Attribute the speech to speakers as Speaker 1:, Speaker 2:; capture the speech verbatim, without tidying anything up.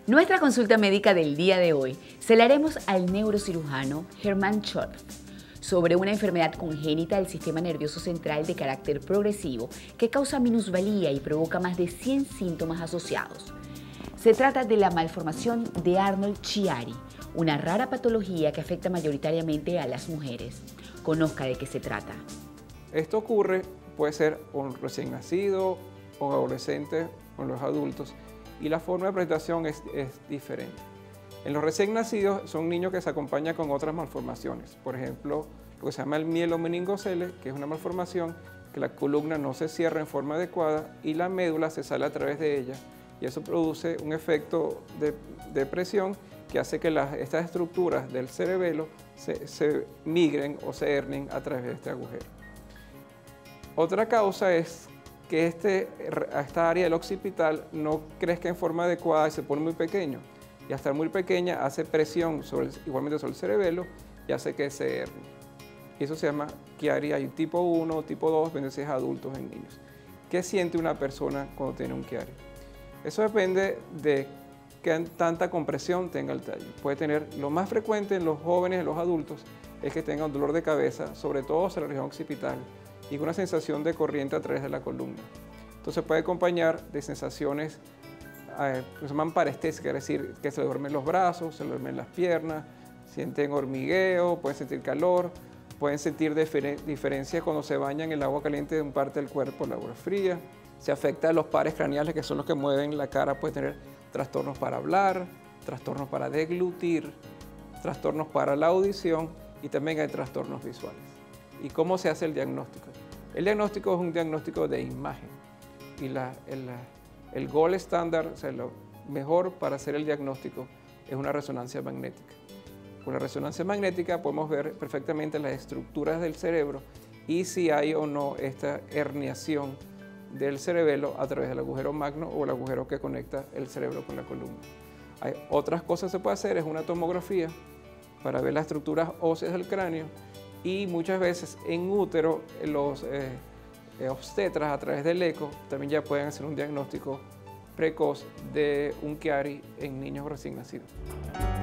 Speaker 1: Nuestra consulta médica del día de hoy se la haremos al neurocirujano Germán Scholz sobre una enfermedad congénita del sistema nervioso central de carácter progresivo que causa minusvalía y provoca más de cien síntomas asociados. Se trata de la malformación de Arnold-Chiari, una rara patología que afecta mayoritariamente a las mujeres. Conozca de qué se trata.
Speaker 2: Esto ocurre, puede ser un recién nacido o adolescente o en los adultos, y la forma de presentación es, es diferente. En los recién nacidos son niños que se acompañan con otras malformaciones, por ejemplo, lo que se llama el mielomeningocele, que es una malformación que la columna no se cierra en forma adecuada y la médula se sale a través de ella, y eso produce un efecto de, de presión que hace que las, estas estructuras del cerebelo se, se migren o se hernen a través de este agujero. Otra causa es que este, esta área del occipital no crezca en forma adecuada y se pone muy pequeño. Y al estar muy pequeña hace presión sobre el, igualmente sobre el cerebelo y hace que se herne. Y eso se llama Chiari. Hay tipo uno, tipo dos, depende si es adultos en niños. ¿Qué siente una persona cuando tiene un Chiari? Eso depende de qué tanta compresión tenga el tallo. Puede tener, lo más frecuente en los jóvenes, en los adultos, es que tenga un dolor de cabeza, sobre todo hacia la región occipital, y con una sensación de corriente a través de la columna. Entonces puede acompañar de sensaciones eh, que se llaman parestésicas, es decir, que se le duermen los brazos, se le duermen las piernas, sienten hormigueo, pueden sentir calor, pueden sentir diferen diferencias cuando se bañan en el agua caliente de un parte del cuerpo, el agua fría. Se afecta a los pares craneales, que son los que mueven la cara, puede tener trastornos para hablar, trastornos para deglutir, trastornos para la audición y también hay trastornos visuales. ¿Y cómo se hace el diagnóstico? El diagnóstico es un diagnóstico de imagen y la, el, el gold estándar, o sea, lo mejor para hacer el diagnóstico es una resonancia magnética. Con la resonancia magnética podemos ver perfectamente las estructuras del cerebro y si hay o no esta herniación del cerebelo a través del agujero magno o el agujero que conecta el cerebro con la columna. Hay otras cosas que se puede hacer, es una tomografía para ver las estructuras óseas del cráneo. Y muchas veces en útero los eh, eh, obstetras a través del eco también ya pueden hacer un diagnóstico precoz de un Chiari en niños recién nacidos.